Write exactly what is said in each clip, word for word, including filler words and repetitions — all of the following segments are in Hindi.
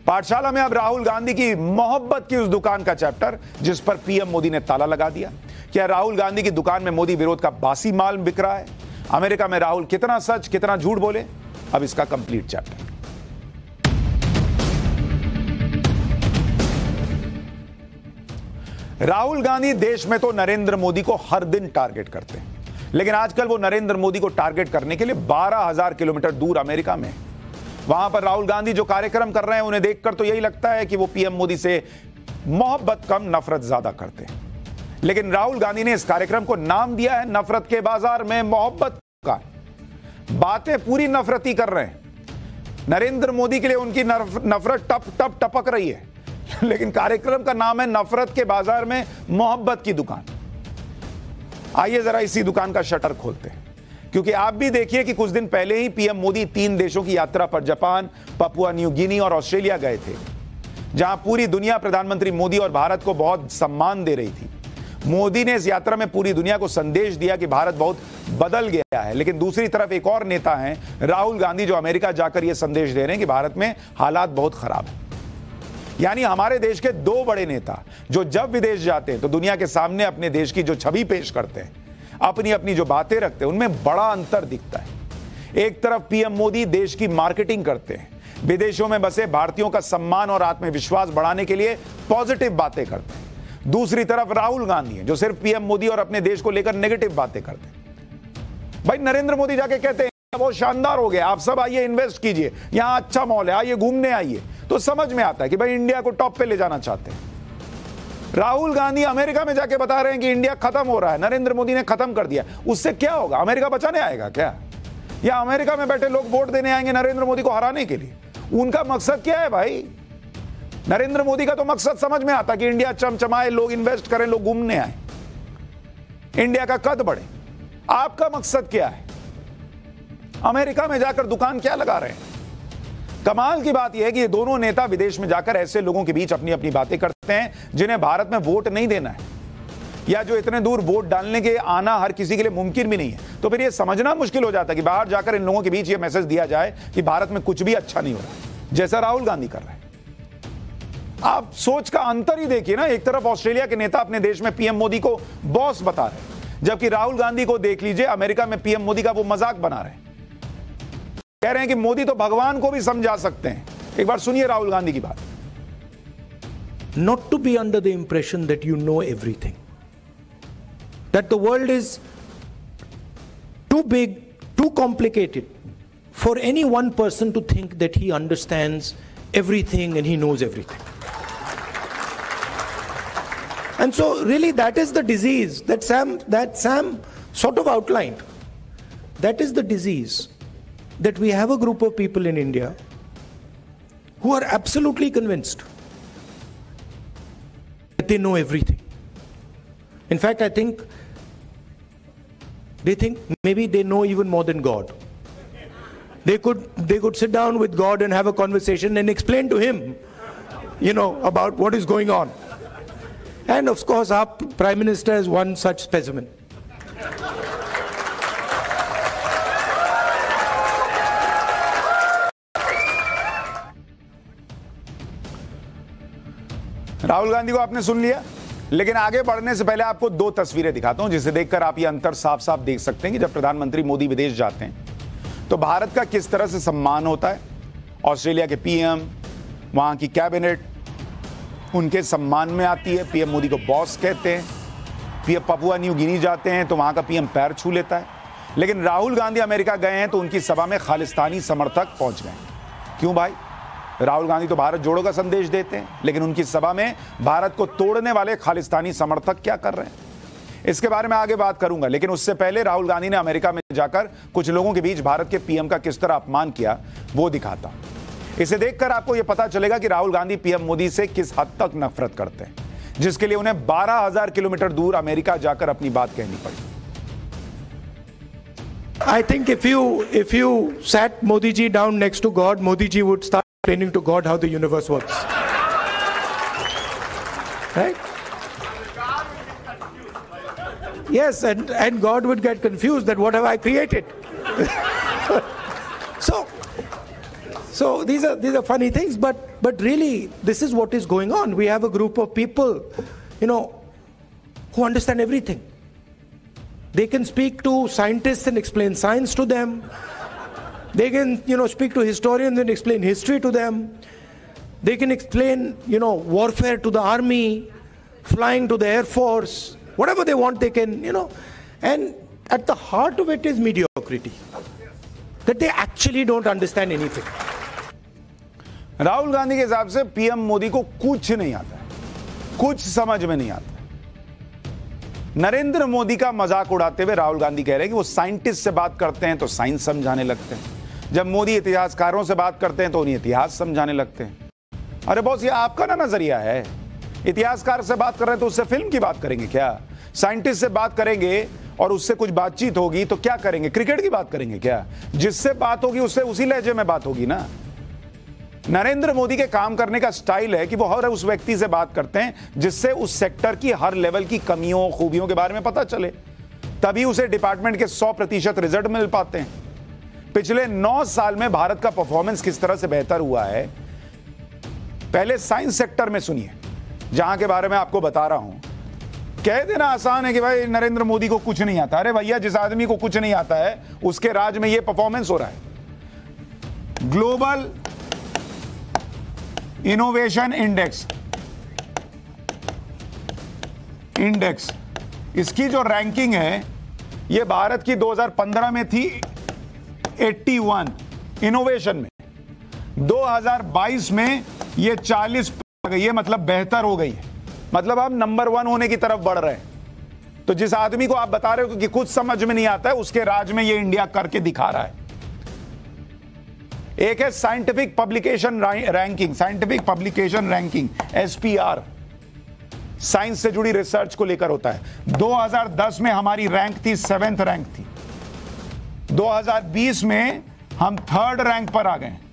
पाठशाला में अब राहुल गांधी की मोहब्बत की उस दुकान का चैप्टर जिस पर पीएम मोदी ने ताला लगा दिया। क्या राहुल गांधी की दुकान में मोदी विरोध का बासी माल बिक रहा है? अमेरिका में राहुल कितना सच कितना झूठ बोले, अब इसका कंप्लीट चैप्टर। राहुल गांधी देश में तो नरेंद्र मोदी को हर दिन टारगेट करते हैं, लेकिन आजकल वो नरेंद्र मोदी को टारगेट करने के लिए बारह हज़ार किलोमीटर दूर अमेरिका में। वहां पर राहुल गांधी जो कार्यक्रम कर रहे हैं उन्हें देखकर तो यही लगता है कि वो पीएम मोदी से मोहब्बत कम नफरत ज्यादा करते हैं। लेकिन राहुल गांधी ने इस कार्यक्रम को नाम दिया है नफरत के बाजार में मोहब्बत का। बातें पूरी नफरती कर रहे हैं। नरेंद्र मोदी के लिए उनकी नफरत टप टप टपक रही है, लेकिन कार्यक्रम का नाम है नफरत के बाजार में मोहब्बत की दुकान। आइए जरा इसी दुकान का शटर खोलते हैं, क्योंकि आप भी देखिए कि कुछ दिन पहले ही पीएम मोदी तीन देशों की यात्रा पर जापान, पपुआ न्यू गिनी और ऑस्ट्रेलिया गए थे, जहां पूरी दुनिया प्रधानमंत्री मोदी और भारत को बहुत सम्मान दे रही थी। मोदी ने इस यात्रा में पूरी दुनिया को संदेश दिया कि भारत बहुत बदल गया है, लेकिन दूसरी तरफ एक और नेता हैं राहुल गांधी, जो अमेरिका जाकर यह संदेश दे रहे हैं कि भारत में हालात बहुत खराब है। यानी हमारे देश के दो बड़े नेता जो जब विदेश जाते हैं तो दुनिया के सामने अपने देश की जो छवि पेश करते हैं, अपनी अपनी जो बातें रखते हैं, उनमें बड़ा अंतर दिखता है। एक तरफ पीएम मोदी देश की मार्केटिंग करते हैं, विदेशों में बसे भारतीयों का सम्मान और आत्मविश्वास बढ़ाने के लिए पॉजिटिव बातें करते हैं। दूसरी तरफ राहुल गांधी है जो सिर्फ पीएम मोदी और अपने देश को लेकर नेगेटिव बातें करते हैं। भाई नरेंद्र मोदी जाके कहते हैं बहुत शानदार हो गया, आप सब आइए इन्वेस्ट कीजिए, यहां अच्छा मॉल है, आइए घूमने आइए, तो समझ में आता है कि भाई इंडिया को टॉप पे ले जाना चाहते हैं। राहुल गांधी अमेरिका में जाके बता रहे हैं कि इंडिया खत्म हो रहा है, नरेंद्र मोदी ने खत्म कर दिया। उससे क्या होगा? अमेरिका बचाने आएगा क्या? या अमेरिका में बैठे लोग वोट देने आएंगे नरेंद्र मोदी को हराने के लिए? उनका मकसद क्या है भाई? नरेंद्र मोदी का तो मकसद समझ में आता कि इंडिया चमचमाए, लोग इन्वेस्ट करें, लोग घूमने आए, इंडिया का कद बढ़े। आपका मकसद क्या है? अमेरिका में जाकर दुकान क्या लगा रहे हैं? कमाल की बात यह है कि ये दोनों नेता विदेश में जाकर ऐसे लोगों के बीच अपनी अपनी बातें करते हैं जिन्हें भारत में वोट नहीं देना है, या जो इतने दूर वोट डालने के आना हर किसी के लिए मुमकिन भी नहीं है। तो फिर यह समझना मुश्किल हो जाता है कि बाहर जाकर इन लोगों के बीच यह मैसेज दिया जाए कि भारत में कुछ भी अच्छा नहीं हो रहा, जैसा राहुल गांधी कर रहे हैं। आप सोच का अंतर ही देखिए ना। एक तरफ ऑस्ट्रेलिया के नेता अपने देश में पीएम मोदी को बॉस बता रहे हैं, जबकि राहुल गांधी को देख लीजिए, अमेरिका में पीएम मोदी का वो मजाक बना रहे हैं, कह रहे हैं कि मोदी तो भगवान को भी समझा सकते हैं। एक बार सुनिए राहुल गांधी की बात। Not to be under the impression that you know everything, that the world is too big, too complicated for any one person to think that he understands everything and he knows everything. And so really that is the disease that Sam that Sam sort of outlined. That is the disease, that we have a group of people in India who are absolutely convinced that they know everything. In fact, I think they think maybe they know even more than God. They could they could sit down with God and have a conversation and explain to him, you know, about what is going on. And of course, our Prime Minister is one such specimen. Rahul Gandhi को आपने सुन लिया, लेकिन आगे बढ़ने से पहले आपको दो तस्वीरें दिखाता हूं जिसे देखकर आप ये अंतर साफ साफ देख सकते हैं कि जब प्रधानमंत्री मोदी विदेश जाते हैं तो भारत का किस तरह से सम्मान होता है। ऑस्ट्रेलिया के पीएम, वहां की कैबिनेट उनके सम्मान में आती है, पीएम मोदी को बॉस कहते हैं। पीएम पपुआ न्यू गिनी जाते हैं तो वहां का पीएम पैर छू लेता है। लेकिन राहुल गांधी अमेरिका गए हैं तो उनकी सभा में खालिस्तानी समर्थक पहुंच गए। क्यों भाई? राहुल गांधी तो भारत जोड़ो का संदेश देते हैं, लेकिन उनकी सभा में भारत को तोड़ने वाले खालिस्तानी समर्थक क्या कर रहे हैं? इसके बारे में आगे बात करूंगा, लेकिन उससे पहले राहुल गांधी ने अमेरिका में जाकर कुछ लोगों के बीच भारत के पीएम का किस तरह अपमान किया वो दिखाता हूं। इसे देखकर आपको यह पता चलेगा कि राहुल गांधी पीएम मोदी से किस हद तक नफरत करते हैं, जिसके लिए उन्हें बारह हजार किलोमीटर दूर अमेरिका जाकर अपनी बात कहनी पड़ी। I think if you if you sat Modi ji down next to God, Modi ji would start explaining to God how the universe works. Right? Yes, and, and God would get confused that what have I created? So, So these are these are funny things, but but really this is what is going on. We have a group of people, you know, who understand everything. They can speak to scientists and explain science to them. They can, you know, speak to historians and explain history to them. They can explain, you know, warfare to the army, flying to the Air Force, whatever they want they can, you know. And at the heart of it is mediocrity. That they actually don't understand anything. Rahul Gandhi के हिसाब से पीएम मोदी को कुछ नहीं आता है, कुछ समझ में नहीं आता है। नरेंद्र मोदी का मजाक उड़ाते हुए राहुल गांधी कह रहे हैं कि वो साइंटिस्ट से बात करते हैं तो साइंस समझाने लगते हैं, जब मोदी इतिहासकारों से बात करते हैं तो उन्हें इतिहास समझाने लगते हैं। अरे बॉस, ये आपका ना नजरिया है। इतिहासकार से बात कर रहे हैं तो उससे फिल्म की बात करेंगे क्या? साइंटिस्ट से बात करेंगे और उससे कुछ बातचीत होगी तो क्या करेंगे? क्रिकेट की बात करेंगे क्या? जिससे बात होगी उससे उसी लहजे में बात होगी ना। नरेंद्र मोदी के काम करने का स्टाइल है कि वो हर उस व्यक्ति से बात करते हैं जिससे उस सेक्टर की हर लेवल की कमियों खूबियों के बारे में पता चले, तभी उसे डिपार्टमेंट के सौ प्रतिशत रिजल्ट मिल पाते हैं। पिछले नौ साल में भारत का परफॉर्मेंस किस तरह से बेहतर हुआ है, पहले साइंस सेक्टर में सुनिए, जहां के बारे में आपको बता रहा हूं। कह देना आसान है कि भाई नरेंद्र मोदी को कुछ नहीं आता। अरे भैया, जिस आदमी को कुछ नहीं आता है उसके राज में यह परफॉर्मेंस हो रहा है। ग्लोबल इनोवेशन इंडेक्स इंडेक्स इसकी जो रैंकिंग है, यह भारत की दो हज़ार पंद्रह में थी इक्यासी इनोवेशन में, दो हज़ार बाईस में यह चालीस पर गई है, मतलब बेहतर हो गई है, मतलब आप नंबर वन होने की तरफ बढ़ रहे हैं। तो जिस आदमी को आप बता रहे हो कि कुछ समझ में नहीं आता है, उसके राज में ये इंडिया करके दिखा रहा है। एक है scientific publication ranking, scientific publication ranking S P R, science से जुड़ी रिसर्च को लेकर होता है। दो हज़ार दस में हमारी रैंक थी, सेवेंथ रैंक थी। दो हज़ार बीस में हम थर्ड रैंक पर आ गए,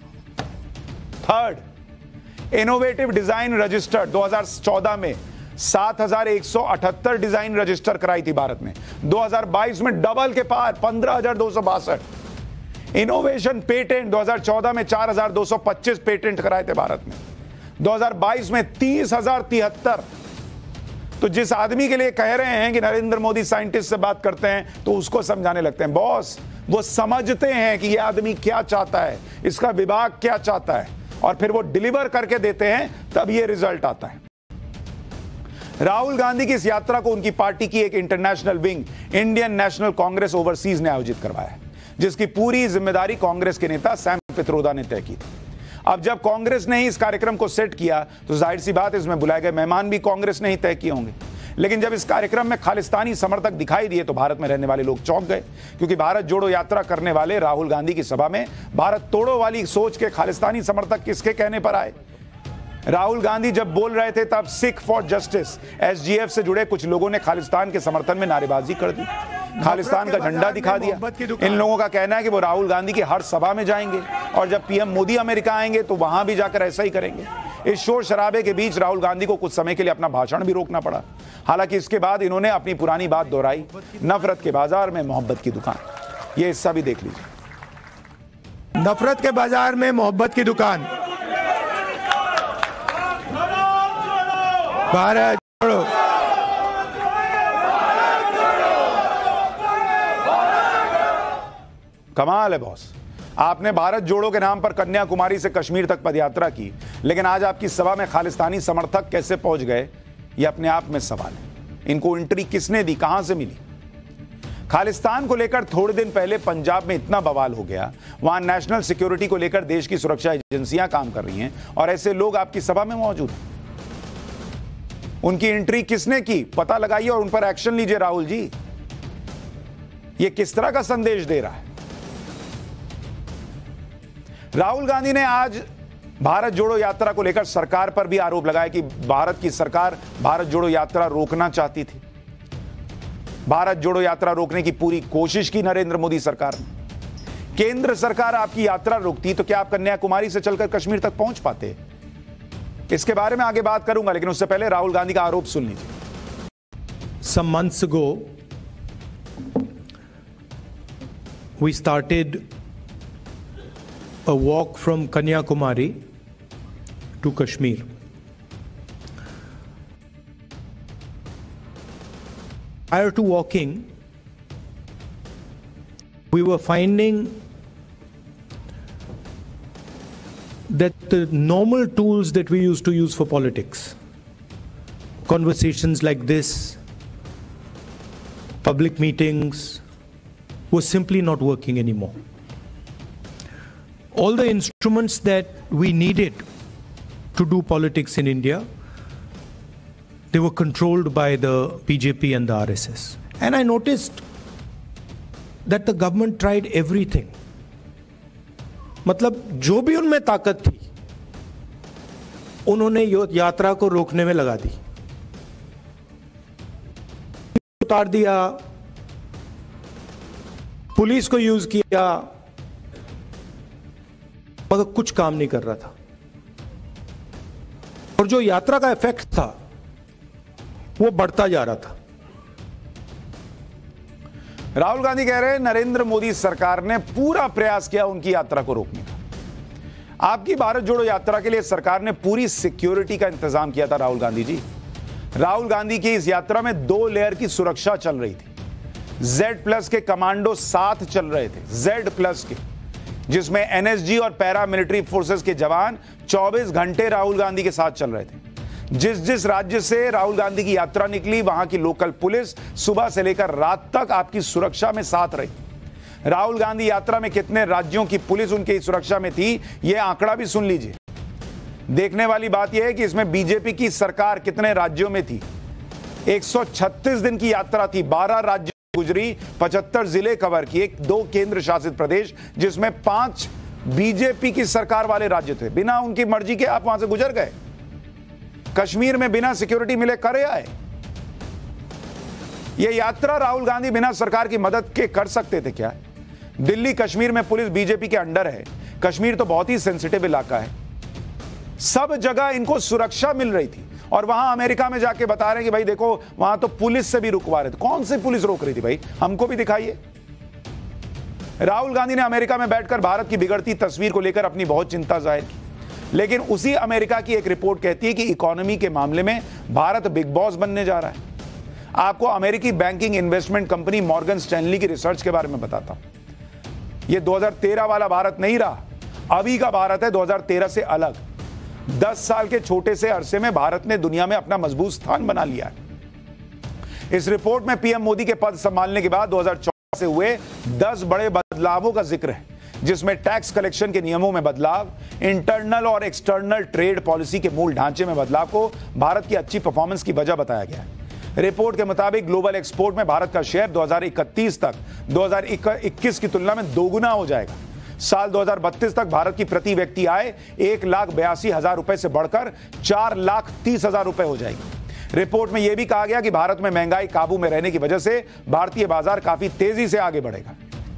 थर्ड। इनोवेटिव डिजाइन रजिस्टर दो हज़ार चौदह में सात हज़ार एक सौ अठहत्तर डिजाइन रजिस्टर कराई थी भारत में। दो हज़ार बाईस में डबल के पार पंद्रह हज़ार दो सौ बासठ। इनोवेशन पेटेंट दो हज़ार चौदह में चार हज़ार दो सौ पच्चीस पेटेंट कराए थे भारत में, दो हज़ार बाईस में तीस हज़ार तिहत्तर। तो जिस आदमी के लिए कह रहे हैं कि नरेंद्र मोदी साइंटिस्ट से बात करते हैं तो उसको समझाने लगते हैं। बॉस, वो समझते हैं कि यह आदमी क्या चाहता है, इसका विभाग क्या चाहता है, और फिर वो डिलीवर करके देते हैं, तब ये रिजल्ट आता है। राहुल गांधी की इस यात्रा को उनकी पार्टी की एक international wing, Indian national Congress overseas ने आयोजित करवाया है, जिसकी पूरी जिम्मेदारी कांग्रेस के नेता सैम पित्रोदा ने तय की थी। अब जब कांग्रेस ने ही इस कार्यक्रम को सेट किया तो जाहिर सी बात, इसमें बुलाए गए मेहमान भी कांग्रेस ने ही तय किए होंगे। लेकिन जब इस कार्यक्रम में खालिस्तानी समर्थक दिखाई दिए तो भारत में रहने वाले लोग चौंक गए, क्योंकि भारत जोड़ो यात्रा करने वाले राहुल गांधी की सभा में भारत तोड़ो वाली सोच के खालिस्तानी समर्थक किसके कहने पर आए? राहुल गांधी जब बोल रहे थे तब Sikh for justice S G F से जुड़े कुछ लोगों ने खालिस्तान के समर्थन में नारेबाजी कर दी, खालिस्तान का झंडा दिखा दिया। इन लोगों का कहना है कि वो राहुल गांधी की हर सभा में जाएंगे और जब पीएम मोदी अमेरिका आएंगे तो वहां भी जाकर ऐसा ही करेंगे। इस शोर शराबे के बीच राहुल गांधी को कुछ समय के लिए अपना भाषण भी रोकना पड़ा। हालांकि इसके बाद इन्होंने अपनी पुरानी बात दोहराई, नफरत के बाजार में मोहब्बत की दुकान। ये हिस्सा भी देख लीजिए। नफरत के बाजार में मोहब्बत की दुकान। भारत छोड़ो। कमाल है बॉस, आपने भारत जोड़ो के नाम पर कन्याकुमारी से कश्मीर तक पदयात्रा की, लेकिन आज आपकी सभा में खालिस्तानी समर्थक कैसे पहुंच गए, यह अपने आप में सवाल है। इनको एंट्री किसने दी, कहां से मिली? खालिस्तान को लेकर थोड़े दिन पहले पंजाब में इतना बवाल हो गया, वहां नेशनल सिक्योरिटी को लेकर देश की सुरक्षा एजेंसियां काम कर रही हैं और ऐसे लोग आपकी सभा में मौजूद हैं। उनकी एंट्री किसने की, पता लगाइए और उन पर एक्शन लीजिए। राहुल जी, यह किस तरह का संदेश दे रहा है? राहुल गांधी ने आज भारत जोड़ो यात्रा को लेकर सरकार पर भी आरोप लगाया कि भारत की सरकार भारत जोड़ो यात्रा रोकना चाहती थी। भारत जोड़ो यात्रा रोकने की पूरी कोशिश की नरेंद्र मोदी सरकार ने। केंद्र सरकार आपकी यात्रा रोकती तो क्या आप कन्याकुमारी से चलकर कश्मीर तक पहुंच पाते? इसके बारे में आगे बात करूंगा, लेकिन उससे पहले राहुल गांधी का आरोप सुन लीजिए। Some months ago, we started a walk from Kanyakumari to Kashmir. Prior to walking, we were finding that the normal tools that we used to use for politics, conversations like this, public meetings, was simply not working anymore. All the instruments that we needed to do politics in India, they were controlled by the B J P and the R S S. And I noticed that the government tried everything. मतलब जो भी उनमें ताकत थी, उन्होंने यात्रा को रोकने में लगा दी, उतार दिया, पुलिस को यूज किया, मगर कुछ काम नहीं कर रहा था। और जो यात्रा का इफेक्ट था वो बढ़ता जा रहा था। राहुल गांधी कह रहे हैं नरेंद्र मोदी सरकार ने पूरा प्रयास किया उनकी यात्रा को रोकने का। आपकी भारत जोड़ो यात्रा के लिए सरकार ने पूरी सिक्योरिटी का इंतजाम किया था। राहुल गांधी जी, राहुल गांधी की इस यात्रा में दो लेयर की सुरक्षा चल रही थी। जेड प्लस के कमांडो साथ चल रहे थे, जेड प्लस के, जिसमें एनएसजी और पैरा मिलिट्री फोर्सेस के जवान चौबीस घंटे राहुल गांधी के साथ चल रहे थे। जिस जिस राज्य से राहुल गांधी की यात्रा निकली, वहां की लोकल पुलिस सुबह से लेकर रात तक आपकी सुरक्षा में साथ रही। राहुल गांधी यात्रा में कितने राज्यों की पुलिस उनकी सुरक्षा में थी, यह आंकड़ा भी सुन लीजिए। देखने वाली बात यह है कि इसमें बीजेपी की सरकार कितने राज्यों में थी। एक सौ छत्तीस दिन की यात्रा थी, बारह राज्य गुजरी, पचहत्तर जिले कवर किए, दो केंद्र शासित प्रदेश, जिसमें पांच बीजेपी की सरकार वाले राज्य थे। बिना उनकी मर्जी के आप वहां से गुजर गए। कश्मीर में बिना सिक्योरिटी मिले करे आए। यह यात्रा राहुल गांधी बिना सरकार की मदद के कर सकते थे क्या? दिल्ली कश्मीर में पुलिस बीजेपी के अंडर है। कश्मीर तो बहुत ही सेंसिटिव इलाका है, सब जगह इनको सुरक्षा मिल रही थी। और वहां अमेरिका में जाके बता रहे हैं कि भाई देखो वहां तो पुलिस से भी रुकवा रहे थे। कौन सी पुलिस रोक रही थी भाई, हमको भी दिखाइए। राहुल गांधी ने अमेरिका में बैठकर भारत की बिगड़ती तस्वीर को लेकर अपनी बहुत चिंता जाहिर की, लेकिन उसी अमेरिका की एक रिपोर्ट कहती है कि इकोनॉमी के मामले में भारत बिग बॉस बनने जा रहा है। आपको अमेरिकी banking investment company Morgan Stanley की रिसर्च के बारे में बताता हूं। यह दो हज़ार तेरह वाला भारत नहीं रहा, अभी का भारत है दो हज़ार तेरह से अलग। दस साल के छोटे से अरसे में भारत ने दुनिया में अपना मजबूत स्थान बना लिया है। इस रिपोर्ट में पीएम मोदी के पद संभालने के बाद दो हज़ार चौदह से हुए दस बड़े बदलावों का जिक्र है, जिसमें टैक्स कलेक्शन के नियमों में बदलाव, इंटरनल और एक्सटर्नल ट्रेड पॉलिसी के मूल ढांचे में बदलाव को भारत की अच्छी परफॉर्मेंस की वजह बताया गया है। रिपोर्ट के मुताबिक ग्लोबल एक्सपोर्ट में भारत का शेयर दो हज़ार इकतीस तक दो हज़ार इक्कीस की तुलना में दोगुना हो जाएगा। साल दो हज़ार बत्तीस तक भारत की प्रति व्यक्ति आय एक लाख बयासी हजार रुपए से बढ़कर चार लाख तीस हजार रुपए हो जाएगी। रिपोर्ट में यह भी कहा गया कि भारत में महंगाई काबू में रहने की वजह से भारतीय बाजार काफी तेजी से आगे बढ़ेगा।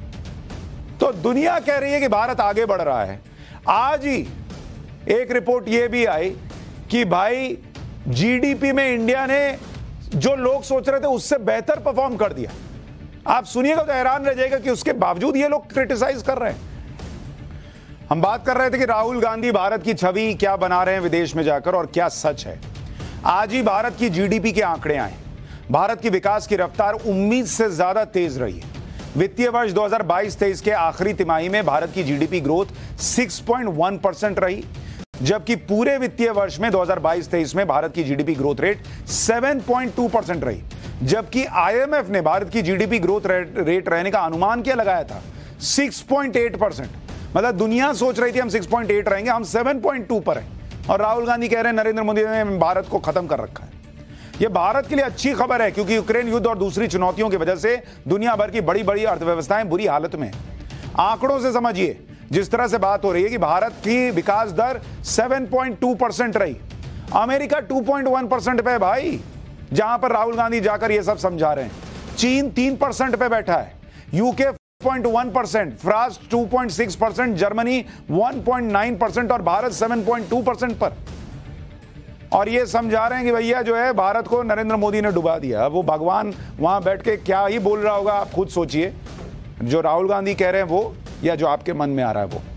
तो दुनिया कह रही है कि भारत आगे बढ़ रहा है। आज ही एक रिपोर्ट यह भी आई कि भाई जीडीपी में इंडिया ने जो लोग सोच रहे थे उससे बेहतर परफॉर्म कर दिया। आप सुनिएगा तो हैरान रह जाएगा कि उसके बावजूद ये लोग क्रिटिसाइज कर रहे हैं। हम बात कर रहे थे कि राहुल गांधी भारत की छवि क्या बना रहे हैं विदेश में जाकर, और क्या सच है। आज ही भारत की जीडीपी के आंकड़े आए। भारत की विकास की रफ्तार उम्मीद से ज्यादा तेज रही है। वित्तीय वर्ष दो हज़ार बाईस तेईस के आखिरी तिमाही में भारत की जीडीपी ग्रोथ छह पॉइंट एक परसेंट रही, जबकि पूरे वित्तीय वर्ष में दो हज़ार बाईस तेईस में भारत की जीडीपी ग्रोथ रेट सात पॉइंट दो परसेंट रही, जबकि आईएमएफ ने भारत की जीडीपी ग्रोथ रेट रहने का अनुमान क्या लगाया था, छह पॉइंट आठ परसेंट। मतलब दुनिया सोच रही थी हम छह पॉइंट आठ रहेंगे, हम सात पॉइंट दो पर हैं। और राहुल गांधी कह रहे हैं नरेंद्र मोदी ने भारत को खत्म कर रखा है। यह भारत के लिए अच्छी खबर है, क्योंकि यूक्रेन युद्ध और दूसरी चुनौतियों की वजह से दुनिया भर की बड़ी बड़ी अर्थव्यवस्थाएं बुरी हालत में हैं। आंकड़ों से समझिए, जिस तरह से बात हो रही है कि भारत की विकास दर सात पॉइंट दो परसेंट रही, अमेरिका दो पॉइंट एक परसेंट पे भाई, जहां पर राहुल गांधी जाकर यह सब समझा रहे हैं। चीन तीन परसेंट पे बैठा है, यूके ज़ीरो पॉइंट एक परसेंट, फ्रांस दो पॉइंट छह परसेंट, जर्मनी एक पॉइंट नौ परसेंट और भारत सात पॉइंट दो परसेंट पर। और ये समझा रहे हैं कि भैया जो है भारत को नरेंद्र मोदी ने डुबा दिया। वो भगवान वहां बैठ के क्या ही बोल रहा होगा, आप खुद सोचिए, जो राहुल गांधी कह रहे हैं वो, या जो आपके मन में आ रहा है वो।